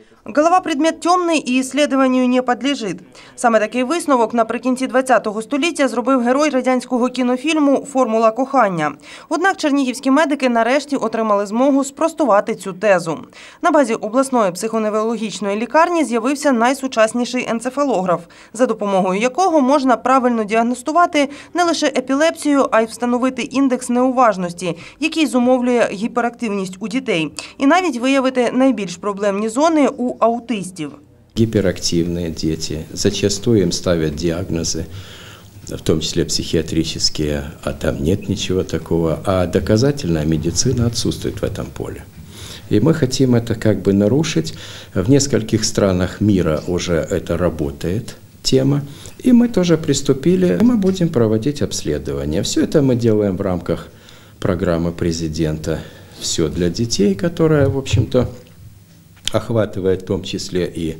Голова – предмет темний і исследованию не підлежить. Саме такий висновок наприкінці ХХ століття зробив герой радянського кінофільму «Формула кохання». Однак чернігівські медики нарешті отримали змогу спростувати цю тезу. На базі обласної психоневрологічної лікарні з'явився найсучасніший енцефалограф, за допомогою якого можна правильно діагностувати не лише епілепсію, а й встановити індекс неуважності, який зумовлює гіперактивність у дітей, і навіть виявити найбільш проблемні зони у аутистів. Гиперактивные дети, зачастую им ставят диагнозы, в том числе психиатрические, а там нет ничего такого, а доказательная медицина отсутствует в этом поле. И мы хотим это как бы нарушить. В нескольких странах мира уже это работает, тема, и мы тоже приступили, мы будем проводить обследования. Все это мы делаем в рамках программы президента «Все для детей», которая, в общем-то, охватывает в том числе і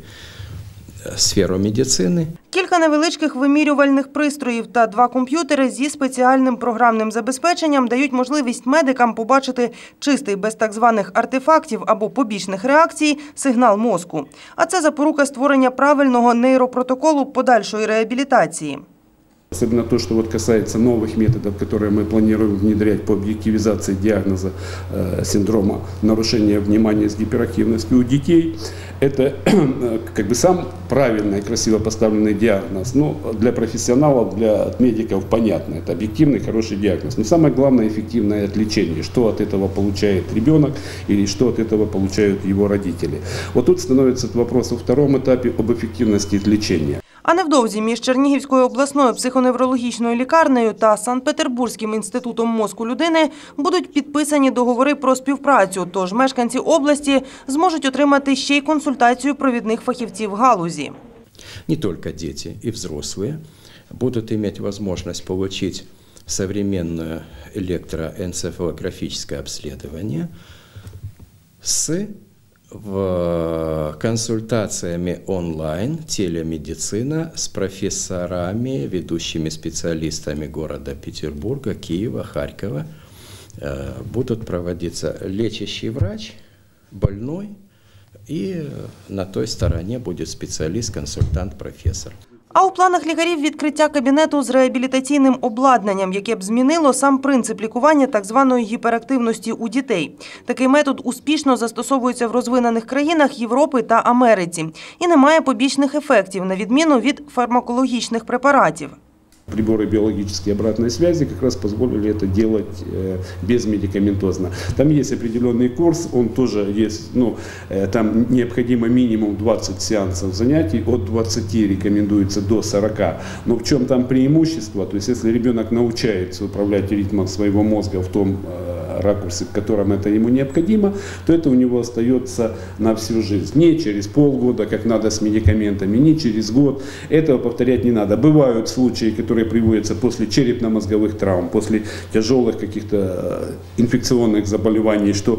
сферу медицини. Кілька невеличких вимірювальних пристроїв та 2 комп'ютери зі спеціальним програмним забезпеченням дають можливість медикам побачити чистий без так званих артефактів або побічних реакцій сигнал мозку. А це запорука створення правильного нейропротоколу подальшої реабілітації. Особенно то, что касается новых методов, которые мы планируем внедрять по объективизации диагноза синдрома нарушения внимания с гиперактивностью у детей. Это как бы сам правильный и красиво поставленный диагноз. Но для профессионалов, для медиков понятно, это объективный хороший диагноз. Но самое главное эффективное отличение, что от этого получает ребенок или что от этого получают его родители. Вот тут становится вопрос во втором этапе об эффективности лечения. А невдовзі між Чернігівською обласною психоневрологічною лікарнею та Санкт-Петербурзьким інститутом мозку людини будуть підписані договори про співпрацю, тож мешканці області зможуть отримати ще й консультацію провідних фахівців галузі. Не только дети и взрослые будут иметь возможность получить современное электроэнцефалографическое обследование с консультациями онлайн, телемедицина с профессорами, ведущими специалистами города Петербурга, Киева, Харькова. Будут проводиться лечащий врач, больной, и на той стороне будет специалист, консультант, профессор. А у планах лікарів відкриття кабінету з реабілітаційним обладнанням, яке б змінило сам принцип лікування так званої гіперактивності у дітей. Такий метод успішно застосовується в розвинених країнах Європи та Америці і не має побічних ефектів, на відміну від фармакологічних препаратів. Приборы биологической обратной связи как раз позволили это делать безмедикаментозно. Там есть определенный курс, он тоже есть, там необходимо минимум 20 сеансов занятий, от 20 рекомендуется до 40. Но в чем там преимущество? То есть если ребенок научается управлять ритмом своего мозга в том ракурсе, в котором это ему необходимо, то это у него остается на всю жизнь. Не через полгода, как надо с медикаментами, не через год. Этого повторять не надо. Бывают случаи, которые приводятся после черепно-мозговых травм, после тяжелых каких-то инфекционных заболеваний, что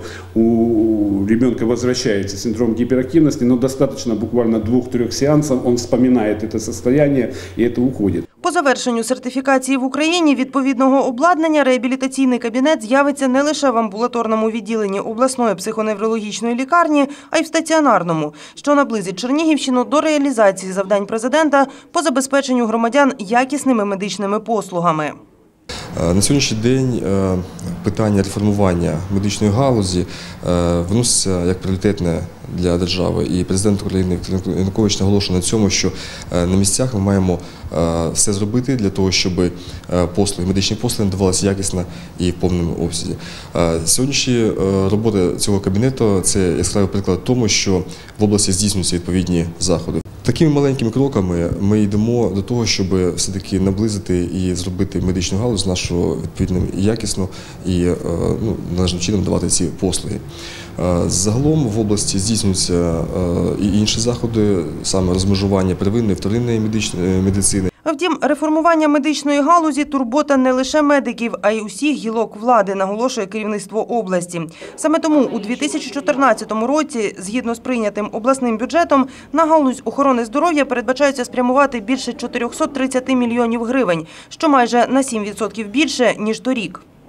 у ребенка возвращается синдром гиперактивности, но достаточно буквально 2-3 сеансов, он вспоминает это состояние и это уходит. По завершенню сертифікації в Україні відповідного обладнання реабілітаційний кабінет з'явиться не лише в амбулаторному відділенні обласної психоневрологічної лікарні, а й в стаціонарному, що наблизить Чернігівщину до реалізації завдань президента по забезпеченню громадян якісними медичними послугами. На сьогоднішній день питання реформування медичної галузі вноситься як пріоритетне для держави. І президент України Віктор Янукович наголошує на цьому, що на місцях ми маємо все зробити для того, щоб медичні послуги надавалися якісно і в повному обсязі. Сьогоднішні роботи цього кабінету – це яскравий приклад тому, що в області здійснюються відповідні заходи. Такими маленькими кроками ми йдемо до того, щоб все-таки наблизити і зробити медичну галузь нашу відповідно якісно і належним чином давати ці послуги. Загалом в області здійснюються і інші заходи, саме розмежування первинної, вторинної медицини. Втім, реформування медичної галузі – турбота не лише медиків, а й усіх гілок влади, наголошує керівництво області. Саме тому у 2014 році, згідно з прийнятим обласним бюджетом, на галузь охорони здоров'я передбачається спрямувати більше 430 мільйонів гривень, що майже на 7% більше, ніж торік.